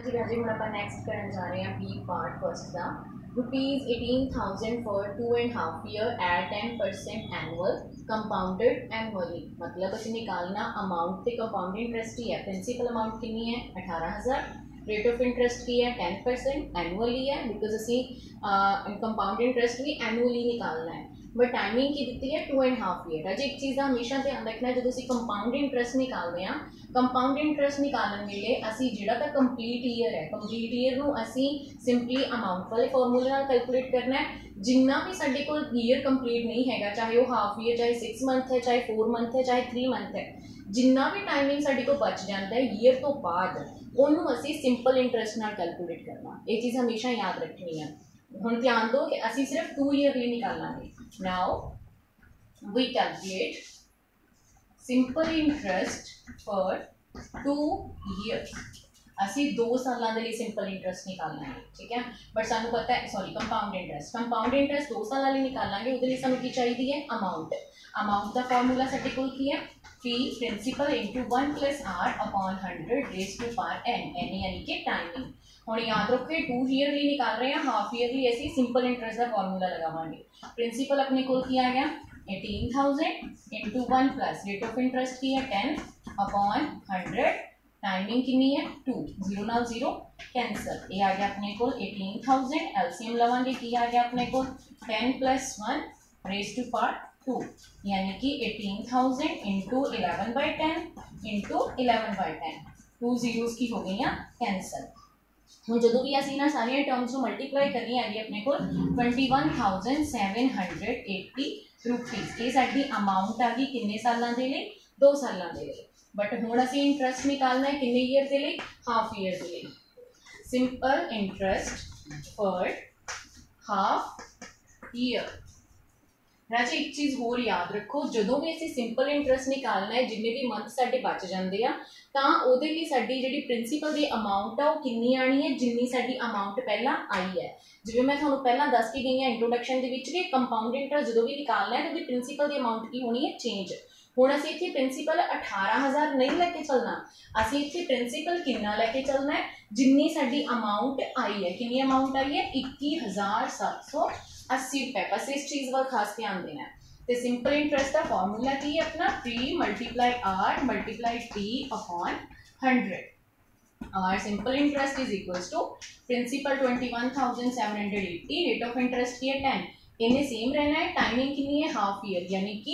जी राजी हम आप नैक्सट करने जा रहे हैं बी पार्ट फर्स्ट का ₹18,000 for 2.5 year at 10% annual compounded annually. मतलब असं निकालना अमाउंट से कंपाउंड इंटरेस्ट ही है। प्रिंसिपल अमाउंट कितनी है 18,000, रेट ऑफ इंटरेस्ट की है 10%, एनुअली है बिकॉज असी कंपाउंड इंटरेस्ट भी एनुअली निकालना है। बट टाइमिंग की दी है 2.5 ईयर। अजे एक चीज़ का हमेशा ध्यान रखना जो असी कंपाउंड इंटरेस्ट निकालते हैं, कंपाउंड इंटरेस्ट निकालने वेले असी जिहड़ा तां कंप्लीट ईयर है, कंप्लीट ईयर नूं असी सिंपली अमाउंट वाले फॉर्मूले नाल कैलकुलेट करना है। जिन्ना भी साडे कोल ईयर कंप्लीट नहीं है, चाहे वो हाफ ईयर, चाहे 6 मंथ है, चाहे 4 मंथ है, चाहे 3 मंथ है, जिन्ना भी टाइमिंग साडे कोल बच जाता है ईयर तो बाद उन्होंने असी सिंपल इंटरेस्ट नाल कैलकुलेट करना। ये चीज़ हमेशा याद रखनी है। हुण ध्यान दो कि असी सिर्फ 2 ईयर लिए निकालांगे। Now we calculate simple interest for 2 years. असी 2 सालों के लिए सिंपल इंटरेस्ट निकालना है, ठीक है। बट सानू पता है सॉरी कंपाउंड इंटरेस्ट 2 साल लिए निकालांगे। उसके लिए सानू की चाहिए अमाउंट। अमाउंट का फॉर्मूला साडे कोल की है P principal into 1 + r upon 100 raise to power n, यानी कि टाइमिंग। हम याद रखो 2 ईयर लिए निकाल रहे हैं, हाफ ईयरली ऐसी सिंपल इंटरेस्ट का फॉर्मूला लगावांगे। प्रिंसिपल अपने कोल किया गया 18,000 into 1 plus rate of interest की है 10 अपॉन 100, टाइमिंग कितनी है 2, 0 नाल 0 कैंसल। ये आ गया अपने को 18,000, एलसीएम लवांगे की आ गया अपने को 10 + 1 रेज़ टू पावर 2, यानी कि 18,000 इंटू 11/10 इंटू 11/10, 2 जीरोस की हो गई कैंसल। हम जो भी असी ना सारिया टर्म्स को मल्टीप्लाई करनी है अपने को 21,780 रुपीज़। ये साडी अमाउंट आ गई किन्ने सालों के लिए 2 सालों के लिए। बट हुण असी इंटरेस्ट निकालना है किन्ने ईयर के लिए हाफ ईयर के लिए। Simple interest for half year. राजे एक चीज़ होर याद रखो, जो भी असी सिंपल इंटरेस्ट निकालना है जिन्ने भी मंथ साडे बच जाते हैं तो वो साडी जिहड़ी प्रिंसीपल की अमाउंट है वो कितनी आनी है जिन्नी साडी अमाउंट पहला आई है। जिवें मैं तुहानूं पहला दस के गई हाँ इंट्रोडक्शन के विच कि कंपाउंड इंटरेस्ट जो भी निकालना है तो प्रिंसीपल की अमाउंट की होनी है चेंज। हुण असीं इत्थे प्रिंसीपल 18,000 नहीं लैके चलना, असीं इत्थे प्रिंसीपल कितना लैके चलना है जिन्नी साडी अमाउंट आई है। कितनी अमाउंट आई है 21,780 रुपए। बस इस चीज़ वाल खास ध्यान देना है। तो सिंपल इंटरेस्ट का फॉर्मूला की है अपना P × R × T अपॉन 100। और simple interest is equals to principal 21,780, rate of interest की है 10, इन्हें सेम रहना है। टाइमिंग कितनी है हाफ ईयर, यानी कि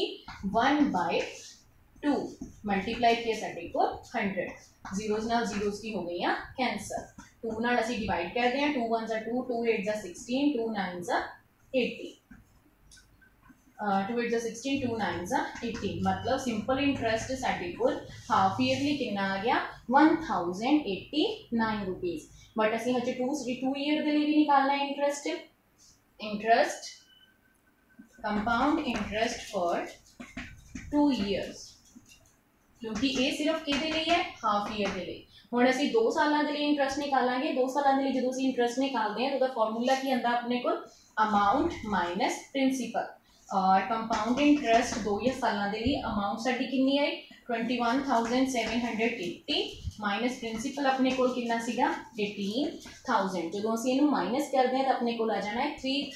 1/2 मल्टीप्लाई किया साडे को 100, जीरोस नाल जीरोस की हो गई कैंसल। 2 नाल असी डिवाइड करते हैं, 2 1 2, 2 8 16, 2 9 80, 2 8 16, 2 9 80। मतलब सिंपल इंटरेस्ट साडे कोल हाफ ईयरली कितना आ गया 1,089 रुपीज़। बट असी हजे 2 ईयर के लिए भी निकालना है interest compound interest for 2 years, क्योंकि ये सिर्फ किहदे लिए है हाफ ईयर के लिए। हुण असी 2 सालों के लिए इंटरेस्ट निकालांगे। 2 सालों के लिए जो असी इंटरेस्ट निकालते हैं तो फॉर्मूला की आंदा अपने को अमाउंट माइनस प्रिंसीपल। और कंपाउंड इंटरेस्ट 2 सालों के लिए अमाउंट साडी कितनी आई 21,780 माइनस प्रिंसीपल अपने को कितना सीगा 18,000। जो असीं इहनूं माइनस करते हैं तो अपने को आ जाना है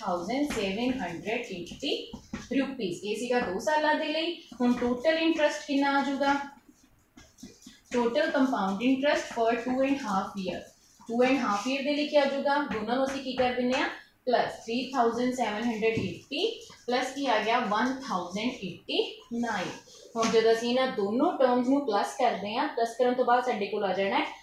3,780 रुपीज़। ये सीगा 2 सालों के लिए। हुण टोटल इंटरेस्ट कितना आ जाऊगा, total compound interest for 2.5 year. 2.5 year के लिए क्या आ जाऊगा, दोनों असीं की कर देने प्लस 3,780 प्लस की आ गया 1,089। हम जब असीं इन्हां दोनों टर्म्स में प्लस करते हैं, प्लस करने तो बाद साडे कोल आ जाना है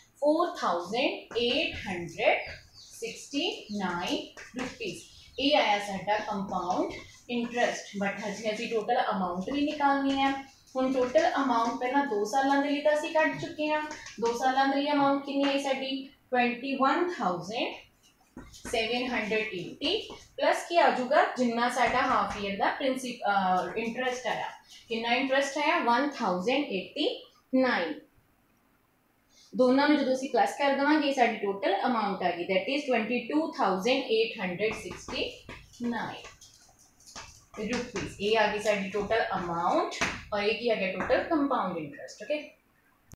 4,869 रुपीज़। ये आया साडा कंपाउंड इंटरेस्ट। बट हजे असीं टोटल अमाउंट भी निकालनी है। हुण टोटल अमाउंट पहला 2 सालों के लिए तो असीं कट चुके हैं। 2 सालों के लिए अमाउंट कितनी आई साडी 21,780 प्लस की आ जाऊगा जिन्ना साडा हाफ ईयर का इंटरेस्ट आया। कितना इंटरेस्ट आया 1,089। दोनों में जो असीं प्लस कर देवांगे साडी टोटल अमाउंट आ गई, दैट इज 22,869 रुपीज़। ये आ गई साडी टोटल अमाउंट और ये की आ गया टोटल कंपाउंड इंटरेस्ट। ओके।